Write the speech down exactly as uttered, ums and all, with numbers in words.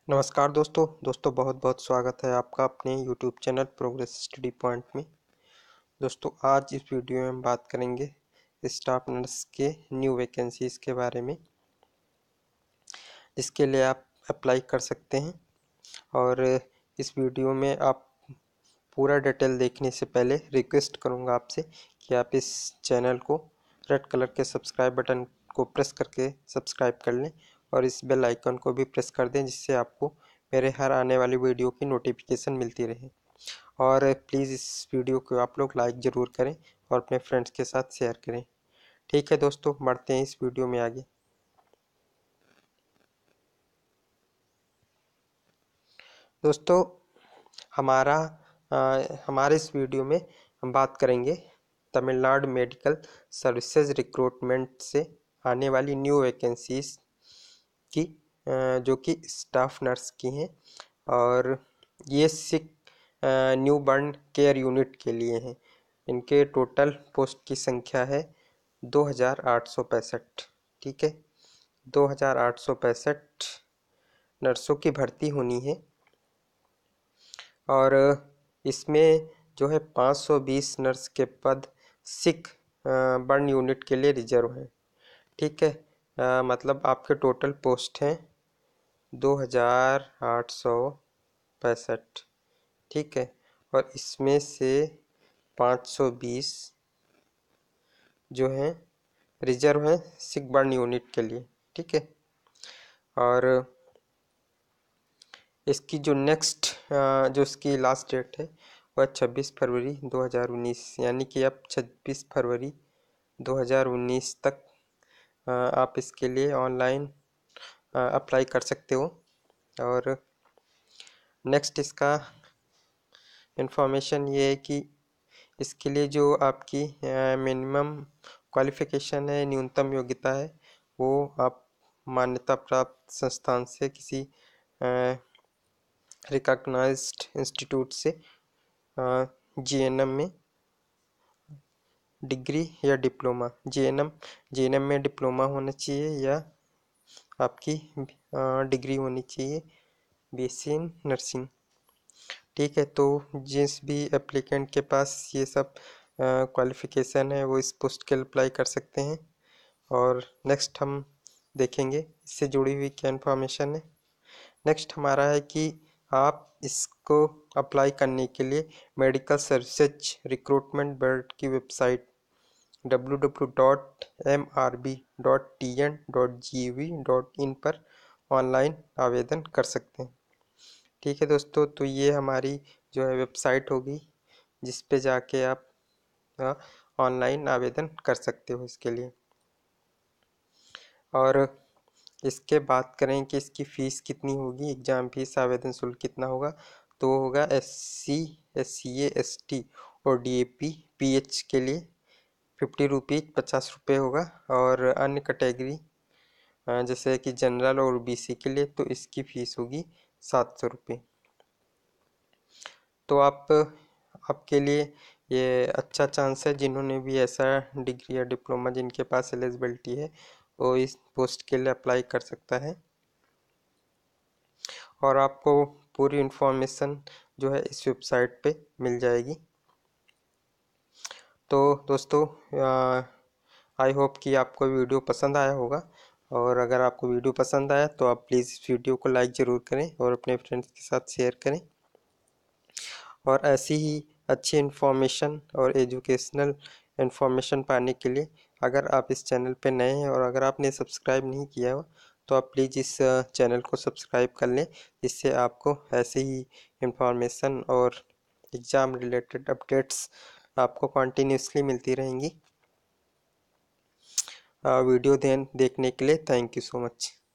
नमस्कार दोस्तों दोस्तों बहुत बहुत स्वागत है आपका अपने YouTube channel progress study point में। दोस्तों आज इस वीडियो में हम बात करेंगे स्टाफ नर्स के न्यू वैकेंसीज़ के बारे में, इसके लिए आप अप्लाई कर सकते हैं। और इस वीडियो में आप पूरा डिटेल देखने से पहले रिक्वेस्ट करूंगा आपसे कि आप इस चैनल को रेड कलर के सब्सक्राइब बटन को प्रेस करके सब्सक्राइब कर लें और इस बेल आइकन को भी प्रेस कर दें, जिससे आपको मेरे हर आने वाली वीडियो की नोटिफिकेशन मिलती रहे। और प्लीज़ इस वीडियो को आप लोग लाइक ज़रूर करें और अपने फ्रेंड्स के साथ शेयर करें। ठीक है दोस्तों, बढ़ते हैं इस वीडियो में आगे। दोस्तों हमारा आ, हमारे इस वीडियो में हम बात करेंगे तमिलनाडु मेडिकल सर्विसेज रिक्रूटमेंट से आने वाली न्यू वैकेंसीज़ की, जो कि स्टाफ नर्स की हैं। और ये sick newborn care unit के लिए हैं। इनके टोटल पोस्ट की संख्या है दो हज़ार आठ सौ पैंसठ। ठीक है, दो हज़ार आठ सौ पैंसठ नर्सों की भर्ती होनी है। और इसमें जो है पाँच सौ बीस नर्स के पद सिक बर्न यूनिट के लिए रिजर्व हैं। ठीक है, आ, मतलब आपके टोटल पोस्ट हैं दो हज़ार आठ सौ पैंसठ। ठीक है, और इसमें से पाँच सौ बीस जो हैं रिजर्व हैं सिक बर्न यूनिट के लिए। ठीक है, और इसकी जो नेक्स्ट जो इसकी लास्ट डेट है वह छब्बीस फरवरी दो हज़ार उन्नीस, यानी कि अब छब्बीस फरवरी दो हज़ार उन्नीस तक आप इसके लिए ऑनलाइन अप्लाई कर सकते हो। और नेक्स्ट इसका इन्फॉर्मेशन ये है कि इसके लिए जो आपकी मिनिमम क्वालिफ़िकेशन है, न्यूनतम योग्यता है, वो आप मान्यता प्राप्त संस्थान से किसी रिकॉग्नाइज्ड इंस्टीट्यूट से जीएनएम में डिग्री या डिप्लोमा, जीएनएम जीएनएम में डिप्लोमा होना चाहिए या आपकी डिग्री होनी चाहिए बीएससी इन नर्सिंग। ठीक है, तो जिस भी एप्लीकेंट के पास ये सब क्वालिफ़िकेशन है वो इस पोस्ट के लिए अप्लाई कर सकते हैं। और नेक्स्ट हम देखेंगे इससे जुड़ी हुई क्या इन्फॉर्मेशन है। नेक्स्ट हमारा है कि आप इसको अप्लाई करने के लिए मेडिकल सर्विसेज रिक्रूटमेंट बोर्ड की website W W W dot M R B dot T N dot G V dot in पर ऑनलाइन आवेदन कर सकते हैं। ठीक है दोस्तों, तो ये हमारी जो है वेबसाइट होगी जिस पे जाके आप ऑनलाइन आवेदन कर सकते हो इसके लिए। और इसके बात करें कि इसकी फ़ीस कितनी होगी, एग्ज़ाम फीस, आवेदन शुल्क कितना होगा, तो होगा S C S C A S T और D A P P H के लिए फिफ्टी रुपीज़ पचास रुपये होगा। और अन्य कैटेगरी जैसे कि जनरल और बी सी के लिए तो इसकी फ़ीस होगी सात सौ रुपये। तो आप आपके लिए ये अच्छा चांस है, जिन्होंने भी ऐसा डिग्री या डिप्लोमा जिनके पास एलिजिबिलिटी है वो इस पोस्ट के लिए अप्लाई कर सकता है। और आपको पूरी इन्फॉर्मेशन जो है इस वेबसाइट पे मिल जाएगी। तो दोस्तों आई होप कि आपको वीडियो पसंद आया होगा। और अगर आपको वीडियो पसंद आया तो आप प्लीज़ इस वीडियो को लाइक ज़रूर करें और अपने फ्रेंड्स के साथ शेयर करें। और ऐसी ही अच्छी इन्फॉर्मेशन और एजुकेशनल इन्फॉर्मेशन पाने के लिए अगर आप इस चैनल पे नए हैं और अगर आपने सब्सक्राइब नहीं किया हो तो आप प्लीज़ इस चैनल को सब्सक्राइब कर लें, जिससे आपको ऐसे ही इन्फॉर्मेशन और एग्ज़ाम रिलेटेड अपडेट्स आपको कॉन्टीन्यूसली मिलती रहेंगी। वीडियो देन देखने के लिए थैंक यू सो मच।